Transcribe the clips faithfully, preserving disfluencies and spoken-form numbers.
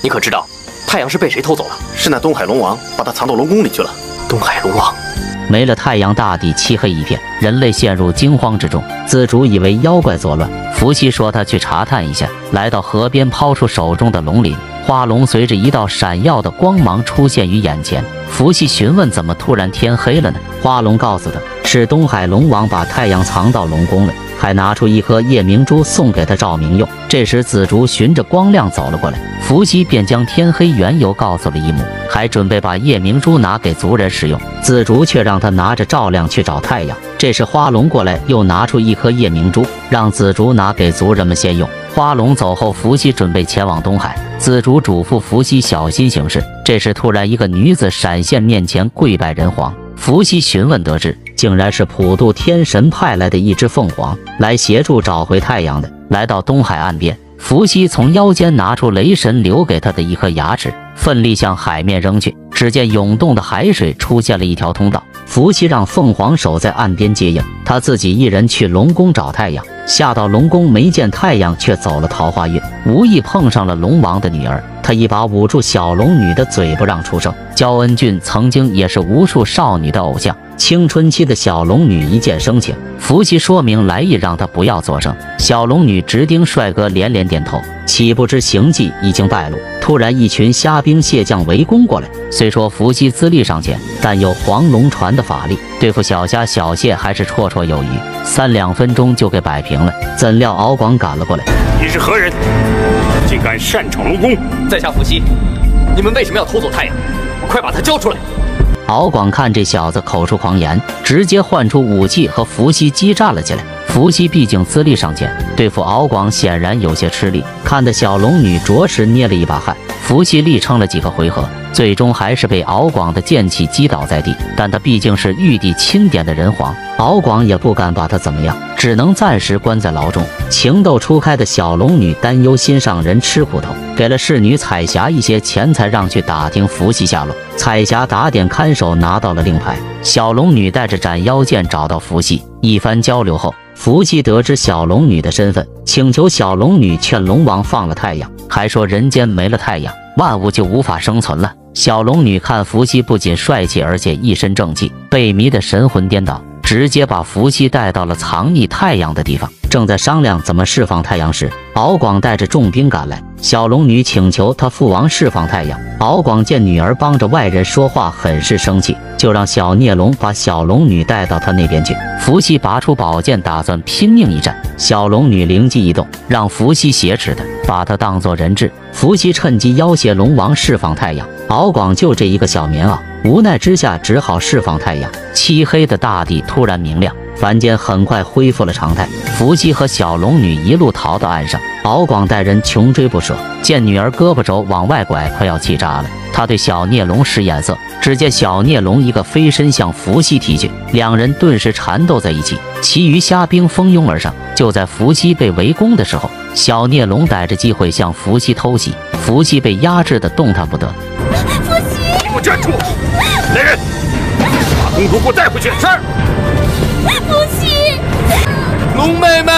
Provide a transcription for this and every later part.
你可知道太阳是被谁偷走了？ 是那东海龙王把它藏到龙宫里去了。 东海龙王没了太阳，大地漆黑一片，人类陷入惊慌之中。自主以为妖怪作乱，伏羲说他去查探一下，来到河边，抛出手中的龙鳞，花龙随着一道闪耀的光芒出现于眼前。伏羲询问怎么突然天黑了呢？花龙告诉他，是东海龙王把太阳藏到龙宫了，还拿出一颗夜明珠送给他照明用。这时紫竹循着光亮走了过来，伏羲便将天黑缘由告诉了一母，还准备把夜明珠拿给族人使用。紫竹却让他拿着照亮去找太阳。这时花龙过来，又拿出一颗夜明珠，让紫竹拿给族人们先用。花龙走后，伏羲准备前往东海，紫竹嘱咐伏羲小心行事。这时突然一个女子闪现面前，跪拜人皇。伏羲询问得知，竟然是普渡天神派来的一只凤凰，来协助找回太阳的。来到东海岸边，伏羲从腰间拿出雷神留给他的一颗牙齿，奋力向海面扔去。只见涌动的海水出现了一条通道，伏羲让凤凰守在岸边接应，他自己一人去龙宫找太阳。下到龙宫没见太阳，却走了桃花运，无意碰上了龙王的女儿。他一把捂住小龙女的嘴，不让出声。焦恩俊曾经也是无数少女的偶像，青春期的小龙女一见生情，伏羲说明来意，让她不要作声。小龙女直盯帅哥连连点头，岂不知行迹已经败露。突然一群虾兵蟹将围攻过来，虽说伏羲资历尚浅，但有黄龙传的法力，对付小虾小蟹还是绰绰有余，三两分钟就给摆平了。怎料敖广赶了过来， 你是何人？竟敢擅闯龙宫！ 在下伏羲，你们为什么要偷走太阳？快把他交出来！ 敖广看这小子口出狂言，直接换出武器和伏羲激战了起来。伏羲毕竟资历尚浅，对付敖广显然有些吃力，看得小龙女着实捏了一把汗。伏羲力撑了几个回合，最终还是被敖广的剑气击倒在地。但他毕竟是玉帝钦点的人皇，敖广也不敢把他怎么样，只能暂时关在牢中。情窦初开的小龙女担忧心上人吃苦头，给了侍女彩霞一些钱财，让去打听伏羲下落。彩霞打点看守，拿到了令牌。小龙女带着斩妖剑找到伏羲，一番交流后，伏羲得知小龙女的身份，请求小龙女劝龙王放了太阳，还说人间没了太阳，万物就无法生存了。小龙女看伏羲不仅帅气，而且一身正气，被迷得神魂颠倒，直接把伏羲带到了藏匿太阳的地方。正在商量怎么释放太阳时，敖广带着重兵赶来。小龙女请求他父王释放太阳，敖广见女儿帮着外人说话，很是生气，就让小孽龙把小龙女带到他那边去。伏羲拔出宝剑，打算拼命一战。小龙女灵机一动，让伏羲挟持他，把他当作人质。伏羲趁机要挟龙王释放太阳，敖广就这一个小棉袄，无奈之下只好释放太阳。漆黑的大地突然明亮，凡间很快恢复了常态。伏羲和小龙女一路逃到岸上，敖广带人穷追不舍，见女儿胳膊肘往外拐，快要气炸了。他对小孽龙使眼色，只见小孽龙一个飞身向伏羲踢去，两人顿时缠斗在一起，其余虾兵蜂拥而上。就在伏羲被围攻的时候，小孽龙逮着机会向伏羲偷袭，伏羲被压制的动弹不得。 伏羲，给我站住！来人，把公主给我带回去。是。 伏羲， 龙妹妹。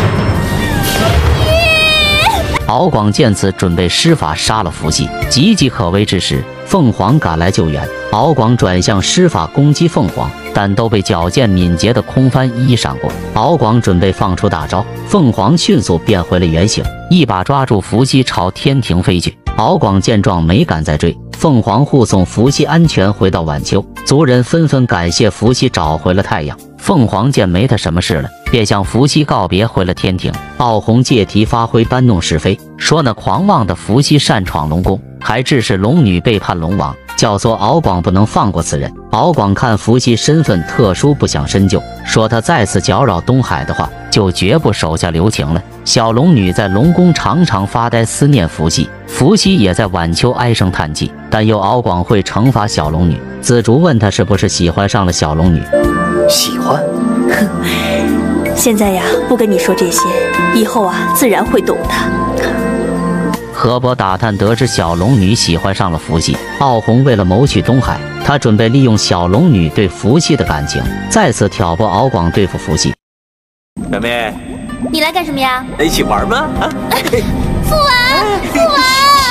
敖广见此，准备施法杀了伏羲。岌岌可危之时，凤凰赶来救援，敖广转向施法攻击凤凰，但都被矫健敏捷的空翻一一闪过。敖广准备放出大招，凤凰迅速变回了原形，一把抓住伏羲朝天庭飞去。敖广见状没敢再追，凤凰护送伏羲安全回到晚秋，族人纷纷感谢伏羲找回了太阳。凤凰见没他什么事了，便向伏羲告别，回了天庭。傲红借题发挥，搬弄是非，说那狂妄的伏羲擅闯龙宫，还致使龙女背叛龙王，教唆敖广不能放过此人。敖广看伏羲身份特殊，不想深究，说他再次搅扰东海的话，就绝不手下留情了。小龙女在龙宫常常发呆，思念伏羲，伏羲也在晚秋唉声叹气，但又敖广会惩罚小龙女。紫竹问他是不是喜欢上了小龙女。 喜欢？ 哼，现在呀，不跟你说这些，以后啊，自然会懂的。 河伯打探得知小龙女喜欢上了伏羲，傲红为了谋取东海，他准备利用小龙女对伏羲的感情，再次挑拨敖广对付伏羲。 妹妹， 你来干什么呀？ 一起玩吗？啊， 父王，父王！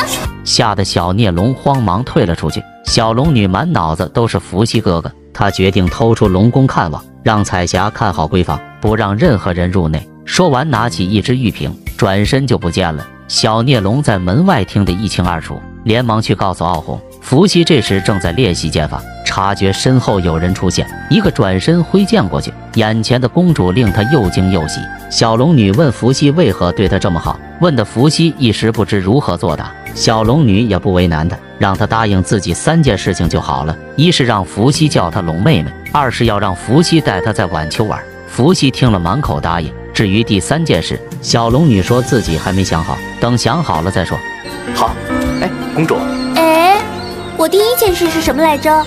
吓得小孽龙慌忙退了出去。小龙女满脑子都是伏羲哥哥，她决定偷出龙宫看望，让彩霞看好闺房，不让任何人入内。说完，拿起一只玉瓶，转身就不见了。小孽龙在门外听得一清二楚，连忙去告诉傲红。伏羲这时正在练习剑法，察觉身后有人出现，一个转身挥剑过去，眼前的公主令他又惊又喜。小龙女问伏羲为何对她这么好，问得伏羲一时不知如何作答。小龙女也不为难他，让他答应自己三件事情就好了：一是让伏羲叫她龙妹妹，二是要让伏羲带她在晚秋玩。伏羲听了满口答应。至于第三件事，小龙女说自己还没想好，等想好了再说。 好，哎，公主， 哎，我第一件事是什么来着？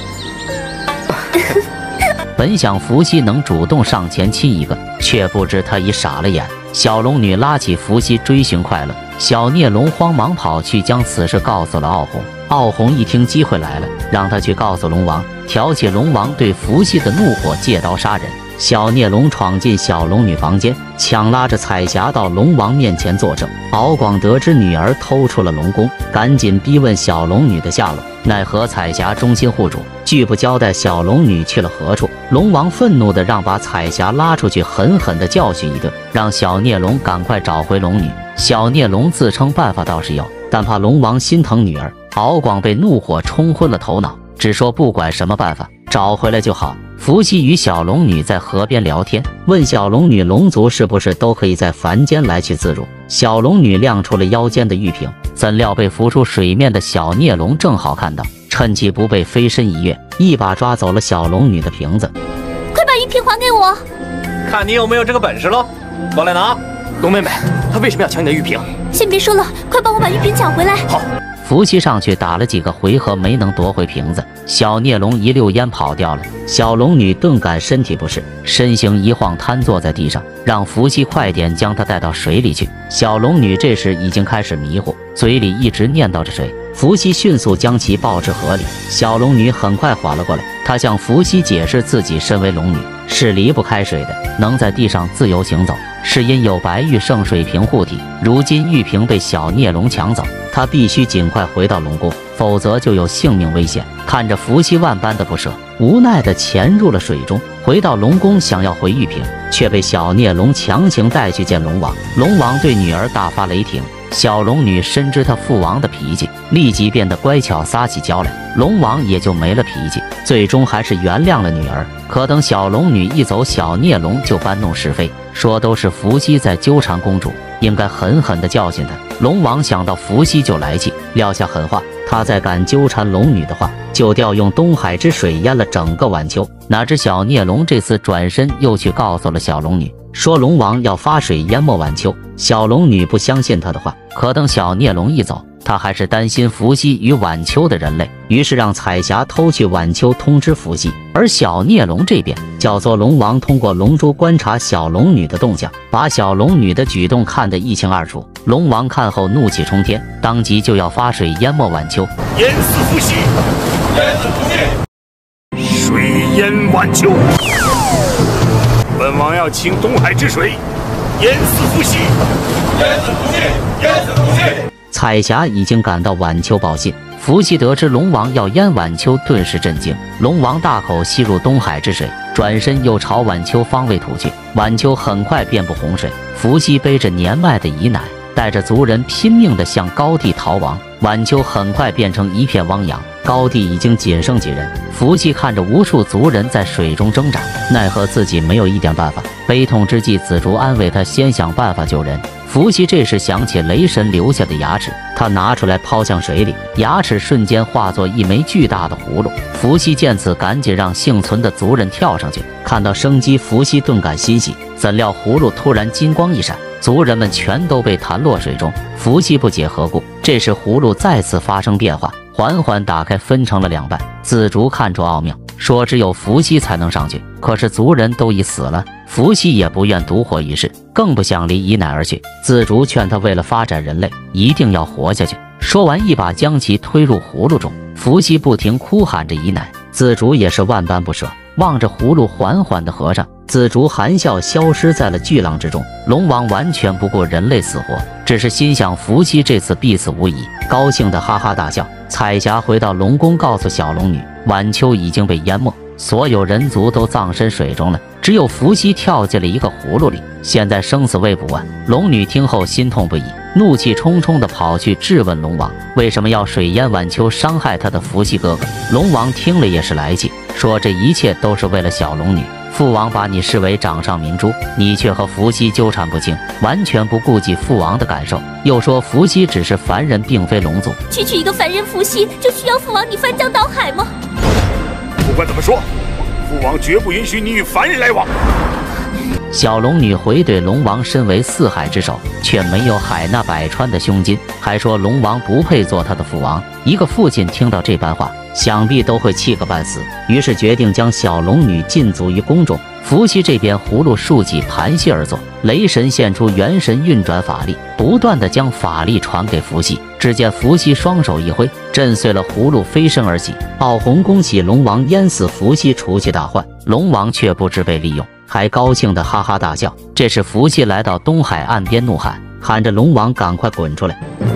本想伏羲能主动上前亲一个，却不知他已傻了眼。小龙女拉起伏羲追寻快乐，小孽龙慌忙跑去将此事告诉了傲红。傲红一听机会来了，让他去告诉龙王，挑起龙王对伏羲的怒火，借刀杀人。小孽龙闯进小龙女房间，强拉着彩霞到龙王面前作证。敖广得知女儿偷出了龙宫，赶紧逼问小龙女的下落，奈何彩霞忠心护主，拒不交代小龙女去了何处。龙王愤怒的让把彩霞拉出去，狠狠的教训一顿，让小孽龙赶快找回龙女。小孽龙自称办法倒是有，但怕龙王心疼女儿，敖广被怒火冲昏了头脑，只说不管什么办法，找回来就好。伏羲与小龙女在河边聊天，问小龙女龙族是不是都可以在凡间来去自如。小龙女亮出了腰间的玉瓶，怎料被浮出水面的小孽龙正好看到，趁其不备飞身一跃，一把抓走了小龙女的瓶子。 快把玉瓶还给我！ 看你有没有这个本事喽！过来拿。 龙妹妹，她为什么要抢你的玉瓶？ 先别说了，快帮我把玉瓶抢回来！ 好。 伏羲上去打了几个回合，没能夺回瓶子，小孽龙一溜烟跑掉了。小龙女顿感身体不适，身形一晃，瘫坐在地上，让伏羲快点将她带到水里去。小龙女这时已经开始迷糊，嘴里一直念叨着水。伏羲迅速将其抱至河里，小龙女很快缓了过来。她向伏羲解释自己身为龙女，是离不开水的，能在地上自由行走，是因有白玉圣水瓶护体。如今玉瓶被小孽龙抢走，她必须尽快回到龙宫，否则就有性命危险。看着伏羲万般的不舍，无奈地潜入了水中。回到龙宫，想要回玉瓶，却被小孽龙强行带去见龙王。龙王对女儿大发雷霆，小龙女深知他父王的脾气，立即变得乖巧，撒起娇来。龙王也就没了脾气，最终还是原谅了女儿。可等小龙女一走，小孽龙就搬弄是非，说都是伏羲在纠缠公主，应该狠狠地教训他。龙王想到伏羲就来气，撂下狠话，他再敢纠缠龙女的话，就调用东海之水淹了整个晚秋。哪知小孽龙这次转身又去告诉了小龙女，说龙王要发水淹没晚秋。小龙女不相信他的话，可等小孽龙一走，他还是担心伏羲与晚秋的人类，于是让彩霞偷去晚秋通知伏羲。而小孽龙这边，叫做龙王通过龙珠观察小龙女的动向，把小龙女的举动看得一清二楚。龙王看后怒气冲天，当即就要发水淹没晚秋。 淹死伏羲！淹死伏羲！水淹晚秋！本王要请东海之水淹死伏羲！淹死伏羲！淹死伏羲！ 彩霞已经赶到晚秋报信，伏羲得知龙王要淹晚秋，顿时震惊。龙王大口吸入东海之水，转身又朝晚秋方位吐去。晚秋很快遍布洪水，伏羲背着年迈的姨奶，带着族人拼命地向高地逃亡。晚秋很快变成一片汪洋，高地已经仅剩几人。伏羲看着无数族人在水中挣扎，奈何自己没有一点办法。悲痛之际，紫竹安慰他先想办法救人。伏羲这时想起雷神留下的牙齿，他拿出来抛向水里，牙齿瞬间化作一枚巨大的葫芦。伏羲见此，赶紧让幸存的族人跳上去。看到生机，伏羲顿感欣喜，怎料葫芦突然金光一闪，族人们全都被弹落水中。伏羲不解何故，这时葫芦再次发生变化，缓缓打开，分成了两半。紫竹看出奥妙，说只有伏羲才能上去，可是族人都已死了，伏羲也不愿独活一世，更不想离姨奶而去。紫竹劝他为了发展人类，一定要活下去。说完，一把将其推入葫芦中。伏羲不停哭喊着姨奶，紫竹也是万般不舍，望着葫芦缓缓地合上。 紫竹含笑消失在了巨浪之中。龙王完全不顾人类死活，只是心想伏羲这次必死无疑，高兴的哈哈大笑。彩霞回到龙宫，告诉小龙女，晚秋已经被淹没，所有人族都葬身水中了，只有伏羲跳进了一个葫芦里，现在生死未卜啊！龙女听后心痛不已，怒气冲冲地跑去质问龙王，为什么要水淹晚秋，伤害他的伏羲哥哥？龙王听了也是来气，说这一切都是为了小龙女。父王把你视为掌上明珠，你却和伏羲纠缠不清，完全不顾及父王的感受。又说伏羲只是凡人，并非龙族。 区区一个凡人伏羲，就需要父王你翻江倒海吗？ 不管怎么说，父王绝不允许你与凡人来往。 小龙女回怼龙王身为四海之首，却没有海纳百川的胸襟，还说龙王不配做他的父王。一个父亲听到这般话，想必都会气个半死，于是决定将小龙女禁足于宫中。伏羲这边葫芦竖起，盘膝而坐，雷神现出元神，运转法力，不断的将法力传给伏羲。只见伏羲双手一挥，震碎了葫芦，飞身而起。傲红恭喜龙王淹死伏羲，除去大患。龙王却不知被利用，还高兴的哈哈大笑。这时伏羲来到东海岸边，怒喊，喊着龙王赶快滚出来。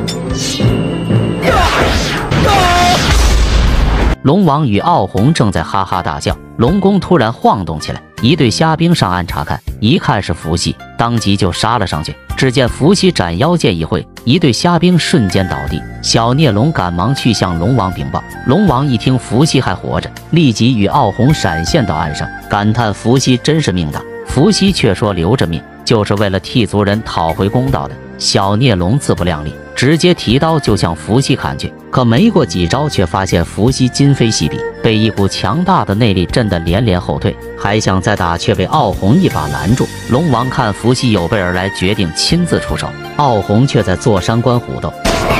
龙王与傲红正在哈哈大笑，龙宫突然晃动起来，一队虾兵上岸查看，一看是伏羲，当即就杀了上去。只见伏羲斩妖剑一挥，一队虾兵瞬间倒地。小孽龙赶忙去向龙王禀报，龙王一听伏羲还活着，立即与傲红闪现到岸上，感叹伏羲真是命大。伏羲却说留着命就是为了替族人讨回公道的。小孽龙自不量力，直接提刀就向伏羲砍去，可没过几招，却发现伏羲今非昔比，被一股强大的内力震得连连后退，还想再打，却被傲红一把拦住。龙王看伏羲有备而来，决定亲自出手，傲红却在坐山观虎斗。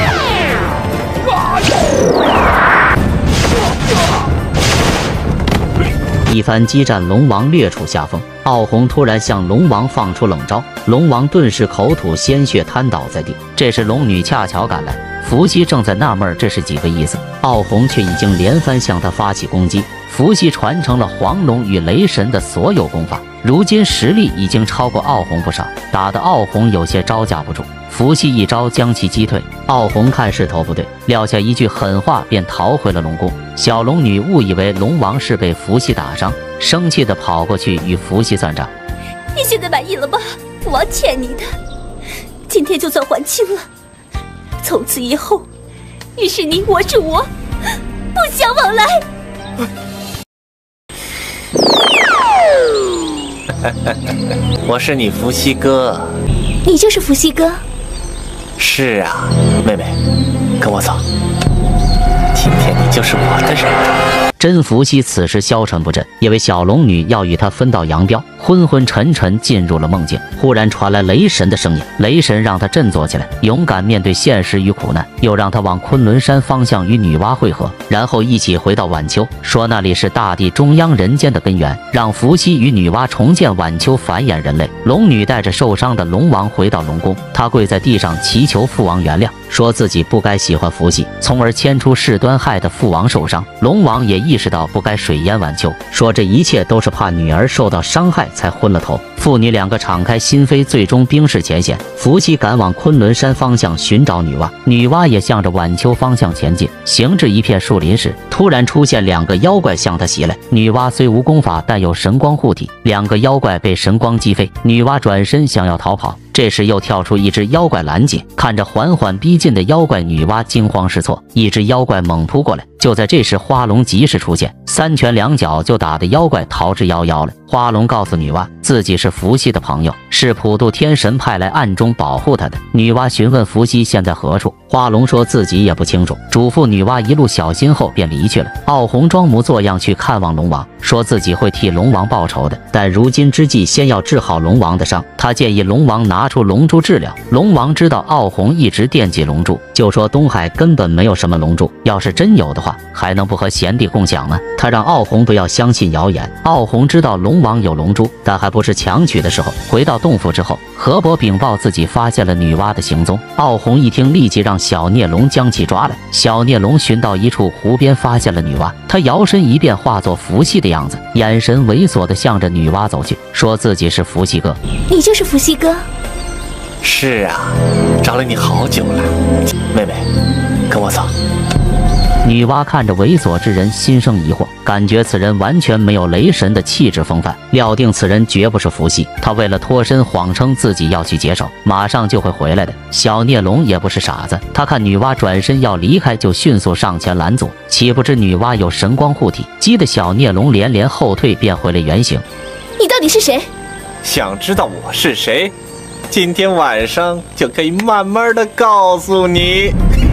一番激战，龙王略处下风。傲红突然向龙王放出冷招，龙王顿时口吐鲜血，瘫倒在地。这时龙女恰巧赶来，伏羲正在纳闷这是几个意思，傲红却已经连番向他发起攻击。伏羲传承了黄龙与雷神的所有功法，如今实力已经超过傲红不少，打得傲红有些招架不住。伏羲一招将其击退，傲红看势头不对，撂下一句狠话便逃回了龙宫。小龙女误以为龙王是被伏羲打伤，生气地跑过去与伏羲算账。 你现在满意了吧？父王欠你的，今天就算还清了。从此以后，你是你，我是我，不相往来。 我是你伏羲哥。 你就是伏羲哥？ 是啊，妹妹，跟我走，今天你就是我的人。 真伏羲此时消沉不振，以为小龙女要与他分道扬镳，昏昏沉沉进入了梦境。忽然传来雷神的声音，雷神让他振作起来，勇敢面对现实与苦难，又让他往昆仑山方向与女娲会合，然后一起回到晚秋，说那里是大地中央人间的根源，让伏羲与女娲重建晚秋，繁衍人类。龙女带着受伤的龙王回到龙宫，她跪在地上祈求父王原谅，说自己不该喜欢伏羲，从而牵出事端，害得父王受伤。龙王也意识到不该水淹晚秋，说这一切都是怕女儿受到伤害才昏了头。父女两个敞开心扉，最终冰释前嫌。伏羲赶往昆仑山方向寻找女娲，女娲也向着晚秋方向前进。行至一片树林时，突然出现两个妖怪向她袭来。女娲虽无功法，但有神光护体，两个妖怪被神光击飞。女娲转身想要逃跑，这时又跳出一只妖怪拦截，看着缓缓逼近的妖怪，女娲惊慌失措，一只妖怪猛扑过来。就在这时，花龙及时出现，三拳两脚就打得妖怪逃之夭夭了。花龙告诉女娲，自己是伏羲的朋友，是普渡天神派来暗中保护他的。女娲询问伏羲现在何处，花龙说自己也不清楚，嘱咐女娲一路小心后便离去了。傲红装模作样去看望龙王，说自己会替龙王报仇的，但如今之计先要治好龙王的伤。他建议龙王拿出龙珠治疗。龙王知道傲红一直惦记龙珠，就说东海根本没有什么龙珠，要是真有的话，还能不和贤弟共享吗？他让傲红不要相信谣言。傲红知道龙王有龙珠，但还不是强取的时候。回到洞府之后，河伯禀报自己发现了女娲的行踪。傲红一听，立即让让小孽龙将其抓来。小孽龙寻到一处湖边，发现了女娲，他摇身一变，化作伏羲的样子，眼神猥琐地向着女娲走去，说自己是伏羲哥。 你就是伏羲哥？ 是啊，找了你好久了，妹妹，跟我走。 女娲看着猥琐之人，心生疑惑，感觉此人完全没有雷神的气质风范，料定此人绝不是伏羲。他为了脱身，谎称自己要去解手，马上就会回来的。小孽龙也不是傻子，他看女娲转身要离开，就迅速上前拦阻。岂不知女娲有神光护体，激得小孽龙连连后退，变回了原形。 你到底是谁？ 想知道我是谁？今天晚上就可以慢慢的告诉你。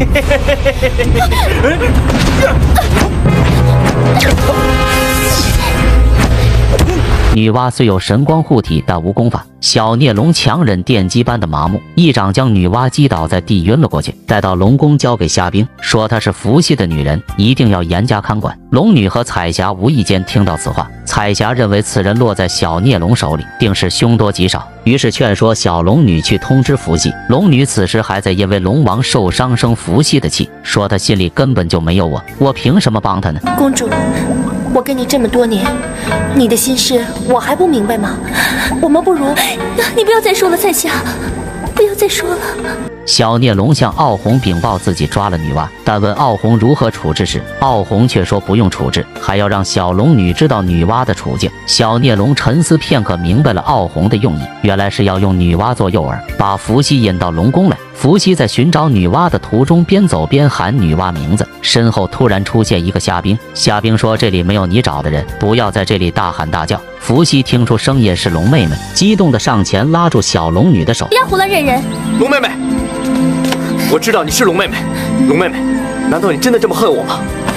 女娲虽有神光护体，但无功法。小孽龙强忍电击般的麻木，一掌将女娲击倒在地，晕了过去。带到龙宫交给夏冰，说她是伏羲的女人，一定要严加看管。龙女和彩霞无意间听到此话，彩霞认为此人落在小孽龙手里，定是凶多吉少，于是劝说小龙女去通知伏羲。龙女此时还在因为龙王受伤生伏羲的气，说她心里根本就没有我，我凭什么帮她呢？ 公主，我跟你这么多年，你的心事我还不明白吗？我们不如……你不要再说了，彩霞，不要再说了。 小孽龙向傲红禀报自己抓了女娲，但问傲红如何处置时，傲红却说不用处置，还要让小龙女知道女娲的处境。小孽龙沉思片刻，明白了傲红的用意，原来是要用女娲做诱饵，把伏羲引到龙宫来。伏羲在寻找女娲的途中，边走边喊女娲名字，身后突然出现一个虾兵。虾兵说：“这里没有你找的人，不要在这里大喊大叫。”伏羲听出声音是龙妹妹，激动地上前拉住小龙女的手：“ 不要胡乱认人。” 龙妹妹，我知道你是龙妹妹。龙妹妹，难道你真的这么恨我吗？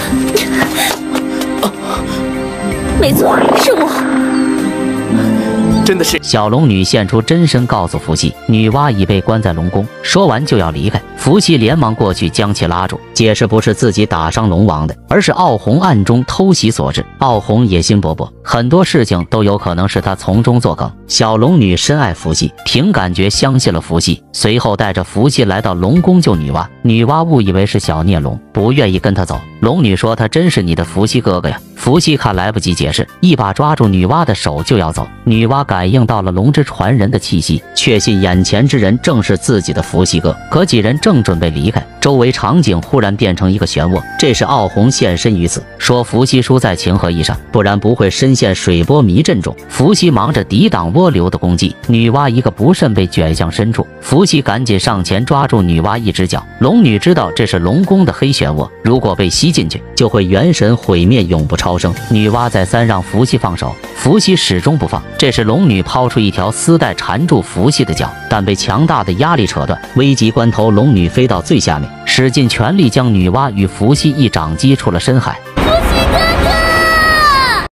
没错，是我。 真的是。 小龙女现出真身，告诉伏羲，女娲已被关在龙宫。说完就要离开，伏羲连忙过去将其拉住，解释不是自己打伤龙王的，而是傲红暗中偷袭所致。傲红野心勃勃，很多事情都有可能是他从中作梗。小龙女深爱伏羲，凭感觉相信了伏羲，随后带着伏羲来到龙宫救女娲。女娲误以为是小孽龙，不愿意跟他走。龙女说：“他真是你的伏羲哥哥呀！”伏羲看来不及解释，一把抓住女娲的手就要走。女娲感应到了龙之传人的气息，确信眼前之人正是自己的伏羲哥。可几人正准备离开，周围场景忽然变成一个漩涡，这是傲红现身于此，说伏羲输在情和义上，不然不会深陷水波迷阵中。伏羲忙着抵挡涡流的攻击，女娲一个不慎被卷向深处，伏羲赶紧上前抓住女娲一只脚。龙女知道这是龙宫的黑漩涡，如果被吸进去，就会元神毁灭，永不超生。女娲再三让伏羲放手，伏羲始终不放。这时龙女抛出一条丝带缠住伏羲的脚，但被强大的压力扯断。危急关头，龙女飞到最下面，使尽全力将女娲与伏羲一掌击出了深海。